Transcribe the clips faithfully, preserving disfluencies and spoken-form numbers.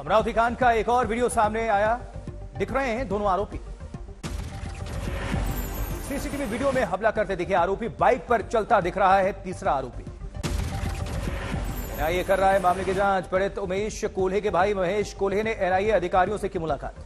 अमरावती कांड का एक और वीडियो सामने आया। दिख रहे हैं दोनों आरोपी। सीसीटीवी वीडियो में हमला करते दिखे आरोपी। बाइक पर चलता दिख रहा है तीसरा आरोपी। एनआईए कर रहा है मामले की जांच। पीड़ित उमेश कोल्हे के भाई महेश कोल्हे ने एनआईए अधिकारियों से की मुलाकात।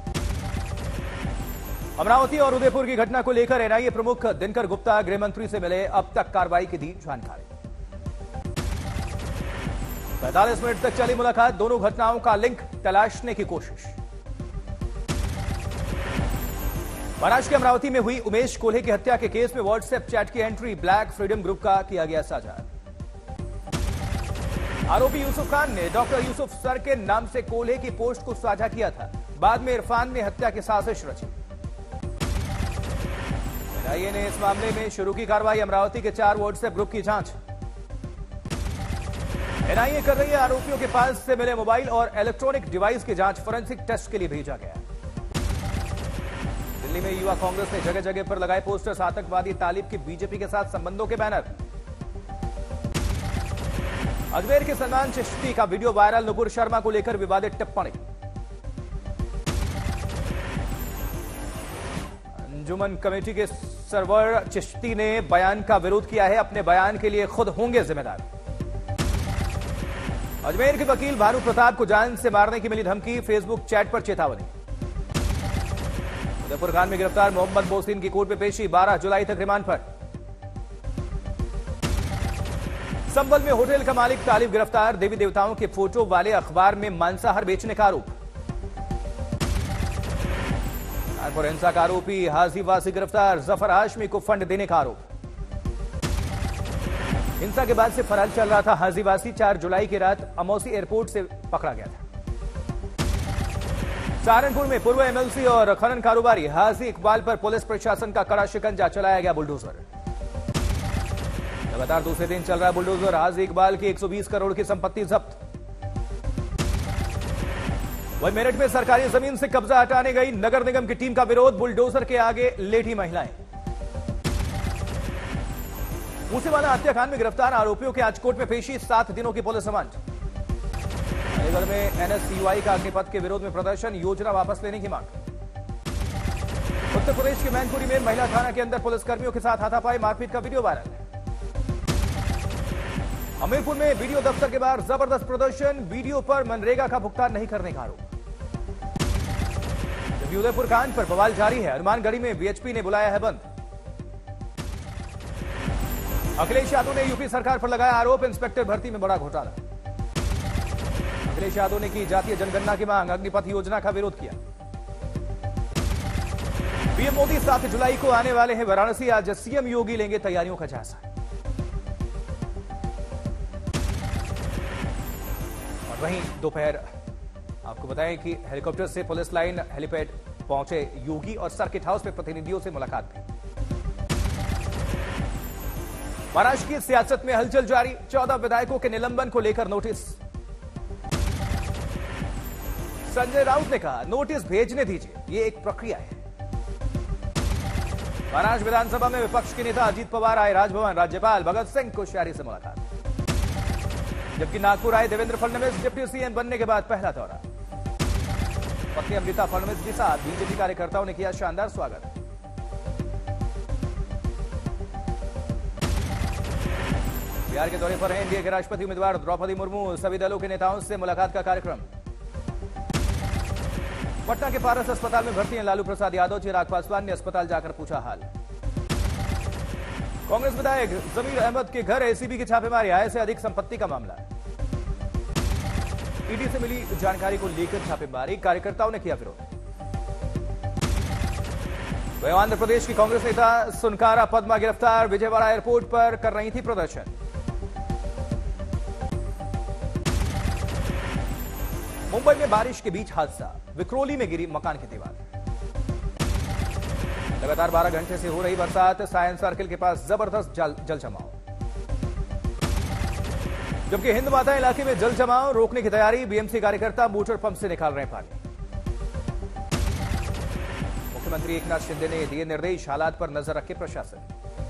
अमरावती और उदयपुर की घटना को लेकर एनआईए प्रमुख दिनकर गुप्ता गृह मंत्री से मिले। अब तक कार्रवाई की दी जानकारी। पैंतालीस मिनट तक चली मुलाकात। दोनों घटनाओं का लिंक तलाशने की कोशिश। महाराष्ट्र के अमरावती में हुई उमेश कोल्हे की हत्या के केस में व्हाट्सएप चैट की एंट्री ब्लैक फ्रीडम ग्रुप का किया गया साझा। आरोपी यूसुफ खान ने डॉक्टर यूसुफ सर के नाम से कोल्हे की पोस्ट को साझा किया था। बाद में इरफान ने हत्या की साजिश रची। एनआईए ने इस मामले में शुरू की कार्रवाई। अमरावती के चार व्हाट्सएप ग्रुप की जांच एनआईए कर रही है। आरोपियों के पास से मिले मोबाइल और इलेक्ट्रॉनिक डिवाइस की जांच फोरेंसिक टेस्ट के लिए भेजा गया। दिल्ली में युवा कांग्रेस ने जगह जगह पर लगाए पोस्टर्स। आतंकवादी तालिब की बीजेपी के साथ संबंधों के बैनर। अजमेर के सलमान चिश्ती का वीडियो वायरल। नुपुर शर्मा को लेकर विवादित टिप्पणी। अंजुमन कमेटी के सरवर चिश्ती ने बयान का विरोध किया है। अपने बयान के लिए खुद होंगे जिम्मेदार। अजमेर के वकील भानु प्रताप को जान से मारने की मिली धमकी। फेसबुक चैट पर चेतावनी। उदयपुर कांड में गिरफ्तार मोहम्मद मोहसिन की कोर्ट में पेशी। बारह जुलाई तक रिमांड पर। संभल में होटल का मालिक तालिब गिरफ्तार। देवी देवताओं के फोटो वाले अखबार में मांसाहार बेचने का आरोप। कानपुर हिंसा का आरोपी हाजी वासी गिरफ्तार। जफर हाशमी को फंड देने का आरोप। हिंसा के बाद से फरार चल रहा था हाजी वासी। चार जुलाई की रात अमौसी एयरपोर्ट से पकड़ा गया था। सहारनपुर में पूर्व एमएलसी और खनन कारोबारी हाजी इकबाल पर पुलिस प्रशासन का कड़ा शिकंजा। चलाया गया बुलडोजर। लगातार दूसरे दिन चल रहा है बुलडोजर। हाजी इकबाल की एक सौ बीस करोड़ की संपत्ति जब्त। वहीं मेरठ में सरकारी जमीन से कब्जा हटाने गई नगर निगम की टीम का विरोध। बुलडोजर के आगे लेटी महिलाएं। मूसेवाला हत्याकांड में गिरफ्तार आरोपियों के आज कोर्ट में पेशी। सात दिनों की पुलिस रिमांड। अलीगढ़ में एनएसयूआई का अग्निपथ के विरोध में प्रदर्शन। योजना वापस लेने की मांग। उत्तर प्रदेश के मैनपुरी में महिला थाना के अंदर पुलिसकर्मियों के साथ हाथापाई मारपीट का वीडियो वायरल। हमीरपुर में वीडियो दफ्तर के बाहर जबरदस्त प्रदर्शन। वीडियो पर मनरेगा का भुगतान नहीं करने का आरोप। जबकि उदयपुर कांड पर बवाल जारी है। हनुमानगढ़ी में बीएचपी ने बुलाया है बंद। अखिलेश यादव ने यूपी सरकार पर लगाया आरोप। इंस्पेक्टर भर्ती में बड़ा घोटाला। अखिलेश यादव ने की जातीय जनगणना की मांग। अग्निपथ योजना का विरोध किया। पीएम मोदी सात जुलाई को आने वाले हैं वाराणसी। आज सीएम योगी लेंगे तैयारियों का जायजा। और वहीं दोपहर आपको बताएं कि हेलीकॉप्टर से पुलिस लाइन हेलीपैड पहुंचे योगी और सर्किट हाउस में प्रतिनिधियों से मुलाकात भी। महाराष्ट्र की सियासत में हलचल जारी। चौदह विधायकों के निलंबन को लेकर नोटिस। संजय राउत ने कहा नोटिस भेजने दीजिए, ये एक प्रक्रिया है। महाराष्ट्र विधानसभा में विपक्ष के नेता अजीत पवार आए राजभवन। राज्यपाल भगत सिंह कोश्यारी से मुलाकात। जबकि नागपुर आए देवेंद्र फडणवीस। डिप्टी सीएम बनने के बाद पहला दौरा। पत्नी अमृता फडणवीस के साथ बीजेपी कार्यकर्ताओं ने किया शानदार स्वागत। बिहार के दौरे पर हैं एनडीए के राष्ट्रपति उम्मीदवार द्रौपदी मुर्मू। सभी दलों के नेताओं से मुलाकात का कार्यक्रम। पटना के पारस अस्पताल में भर्ती हैं लालू प्रसाद यादव। चिराग पासवान ने अस्पताल जाकर पूछा हाल। कांग्रेस विधायक जमीर अहमद के घर एसीबी की छापेमारी। आय से अधिक संपत्ति का मामला। ईडी से मिली जानकारी को लेकर छापेमारी। कार्यकर्ताओं ने किया विरोध। वहीं आंध्र प्रदेश की कांग्रेस नेता सुनकारा पद्मा गिरफ्तार। विजयवाड़ा एयरपोर्ट पर कर रही थी प्रदर्शन। मुंबई में बारिश के बीच हादसा। विक्रोली में गिरी मकान की दीवार। लगातार बारह घंटे से हो रही बरसात। साइंस सर्किल के पास जबरदस्त जल जल जमाव। जबकि हिंद माता इलाके में जल जमाव रोकने की तैयारी। बीएमसी कार्यकर्ता मोटर पंप से निकाल रहे हैं पानी। मुख्यमंत्री एकनाथ शिंदे ने दिए निर्देश। हालात पर नजर रखे प्रशासन।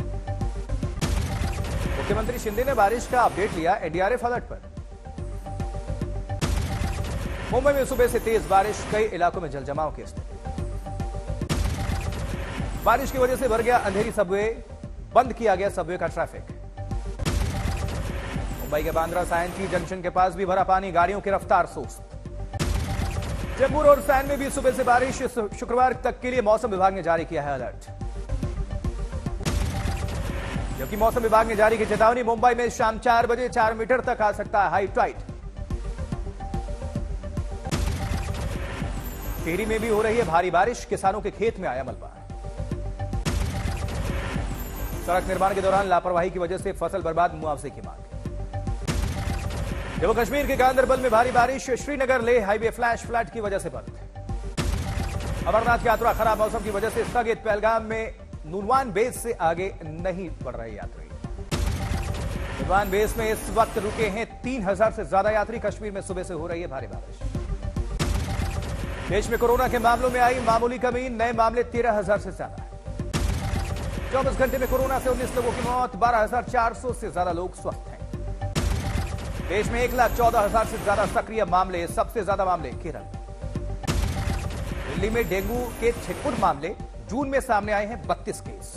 मुख्यमंत्री शिंदे ने बारिश का अपडेट लिया। एनडीआरएफ अलर्ट पर। मुंबई में सुबह से तेज बारिश, कई इलाकों में जलजमाव की स्थिति। बारिश की वजह से भर गया अंधेरी सबवे, बंद किया गया सबवे का ट्रैफिक। मुंबई के बांद्रा सायंती जंक्शन के पास भी भरा पानी, गाड़ियों की रफ्तार सुस्त। चेंबूर और सैन में भी सुबह से बारिश, शुक्रवार तक के लिए मौसम विभाग ने जारी किया है अलर्ट। जबकि मौसम विभाग ने जारी की चेतावनी, मुंबई में शाम चार बजे चार मीटर तक आ सकता है हाई टाइड। टिहरी में भी हो रही है भारी बारिश, किसानों के खेत में आया मलबा। सड़क निर्माण के दौरान लापरवाही की वजह से फसल बर्बाद, मुआवजे की मांग। जम्मू कश्मीर के गांदरबल में भारी बारिश, श्रीनगर ले हाईवे फ्लैश फ्लड की वजह से बंद। अमरनाथ यात्रा खराब मौसम की वजह से स्थगित, पहलगाम में नूनवान बेस से आगे नहीं बढ़ रहे यात्री। नूनवान बेस में इस वक्त रुके हैं तीन हजार से ज्यादा यात्री। कश्मीर में सुबह से हो रही है भारी बारिश। देश में कोरोना के मामलों में आई मामूली कमी, नए मामले तेरह हजार से ज्यादा। चौबीस घंटे में कोरोना से उन्नीस लोगों की मौत, बारह हजार चार सौ से ज्यादा लोग स्वस्थ हैं। देश में एक लाख चौदह हजार से ज्यादा सक्रिय मामले, सबसे ज्यादा मामले केरल। दिल्ली में डेंगू के छिटपुट मामले, जून में सामने आए हैं बत्तीस केस।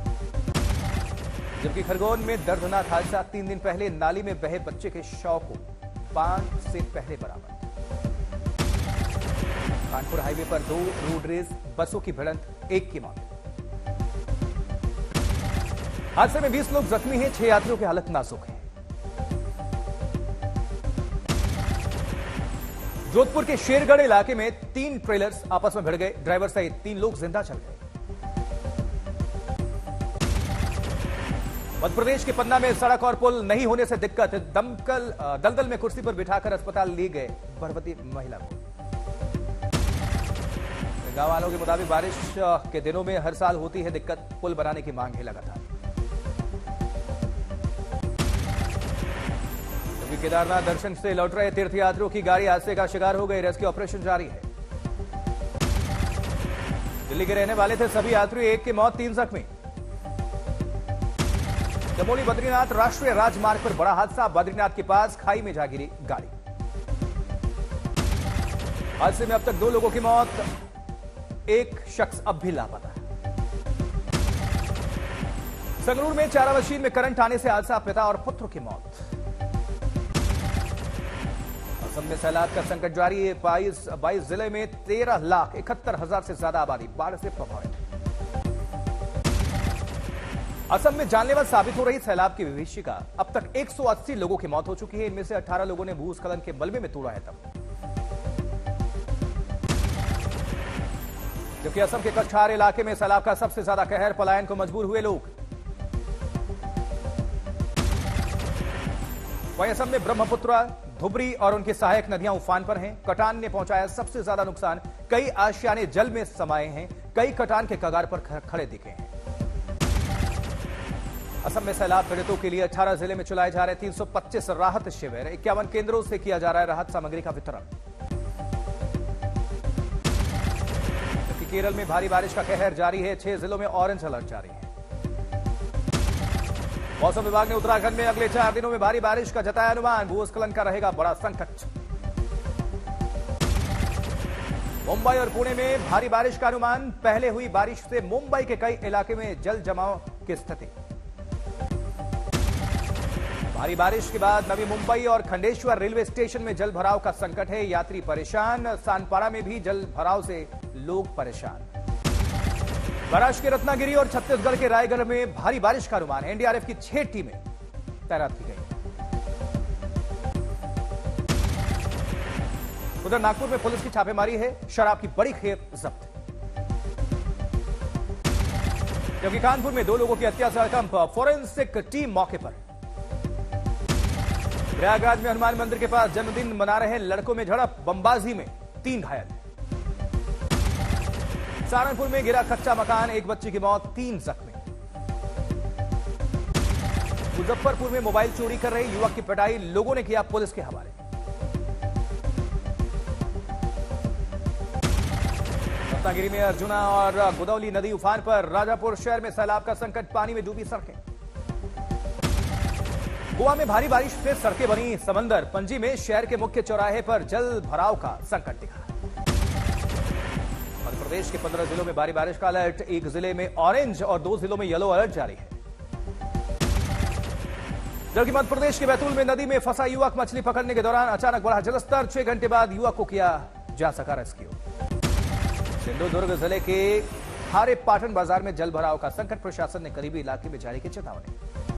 जबकि खरगोन में दर्दनाक हादसा, तीन दिन पहले नाली में बहे बच्चे के शव को बांध से पहले बरामद। कानपुर हाईवे पर दो रोड रेस, बसों की भिड़ंत, एक की मौत। हादसे में बीस लोग जख्मी हैं, छह यात्रियों की हालत नाजुक है। जोधपुर के शेरगढ़ इलाके में तीन ट्रेलर्स आपस में भिड़ गए, ड्राइवर सहित तीन लोग जिंदा चल गए। मध्य प्रदेश के पन्ना में सड़क और पुल नहीं होने से दिक्कत, दमकल दलदल में कुर्सी पर बिठाकर अस्पताल ले गए गर्भवती महिला को। गांव वालों के मुताबिक बारिश के दिनों में हर साल होती है दिक्कत, पुल बनाने की मांग है लगातार। केदारनाथ दर्शन से लौट रहे तीर्थयात्रियों की गाड़ी हादसे का शिकार हो गई, रेस्क्यू ऑपरेशन जारी है। दिल्ली के रहने वाले थे सभी यात्री, एक की मौत, तीन जख्मी। चमोली बद्रीनाथ राष्ट्रीय राजमार्ग पर बड़ा हादसा, बद्रीनाथ के पास खाई में जा गिरी गाड़ी। हादसे में अब तक दो लोगों की मौत, एक शख्स अब भी लापता है। संगरूर में चारा मशीन में करंट आने से हादसा, पिता और पुत्र की मौत। असम में सैलाब का संकट जारी है, बाईस बाईस जिले में तेरह लाख इकहत्तर हजार से ज्यादा आबादी बाढ़ से प्रभावित। असम में जानलेवा साबित हो रही सैलाब की विभीषिका, अब तक एक सौ अस्सी लोगों की मौत हो चुकी है, इनमें से अठारह लोगों ने भूस्खलन के मलबे में तोड़ा है तब। जबकि असम के कछार इलाके में सैलाब का सबसे ज्यादा कहर, पलायन को मजबूर हुए लोग। वहीं असम में ब्रह्मपुत्र, धुबरी और उनकी सहायक नदियां उफान पर हैं। कटान ने पहुंचाया सबसे ज्यादा नुकसान, कई आशियाने जल में समाये हैं, कई कटान के कगार पर खड़े दिखे हैं। असम में सैलाब पीड़ितों के लिए अठारह जिले में चलाए जा रहे तीन सौ पच्चीस राहत शिविर, इक्यावन केंद्रों से किया जा रहा है राहत सामग्री का वितरण। जबकि केरल में भारी बारिश का कहर जारी है, छह जिलों में ऑरेंज अलर्ट जारी है। मौसम विभाग ने उत्तराखंड में अगले चार दिनों में भारी बारिश का जताया अनुमान, भूस्खलन का रहेगा बड़ा संकट। मुंबई और पुणे में भारी बारिश का अनुमान, पहले हुई बारिश से मुंबई के कई इलाके में जल जमाव की स्थिति। भारी बारिश के बाद नवी मुंबई और खंडेश्वर रेलवे स्टेशन में जल भराव का संकट है, यात्री परेशान। सानपाड़ा में भी जल भराव से लोग परेशान। महाराष्ट्र के रत्नागिरी और छत्तीसगढ़ के रायगढ़ में भारी बारिश का अनुमान है, एनडीआरएफ की छह टीमें तैनात की गई। उधर नागपुर में पुलिस की छापेमारी है, शराब की बड़ी खेप जब्त। जबकि कानपुर में दो लोगों की हत्या से हड़कंप, फोरेंसिक टीम मौके पर। प्रयागराज में हनुमान मंदिर के पास जन्मदिन मना रहे लड़कों में झड़प, बमबाजी में तीन घायल। सहारनपुर में गिरा कच्चा मकान, एक बच्ची की मौत, तीन जख्मी। मुजफ्फरपुर में मोबाइल चोरी कर रहे युवक की पिटाई, लोगों ने किया पुलिस के हवाले। रत्नागिरी में अर्जुना और गोदावरी नदी उफान पर, राजापुर शहर में सैलाब का संकट, पानी में डूबी सड़कें। गोवा में भारी बारिश से सड़कें बनी समंदर। पणजी में शहर के मुख्य चौराहे पर जल भराव का संकट दिखा। मध्य प्रदेश के पंद्रह जिलों में भारी बारिश का अलर्ट। एक जिले में ऑरेंज और दो जिलों में येलो अलर्ट जारी है। जबकि मध्य प्रदेश के बैतूल में नदी में फंसा युवक मछली पकड़ने के दौरान अचानक बढ़ा जलस्तर। छह घंटे बाद युवक को किया जा सका रेस्क्यू। सिंधुदुर्ग जिले के हारे पाटन बाजार में जल भराव का संकट। प्रशासन ने करीबी इलाके में जारी की चेतावनी।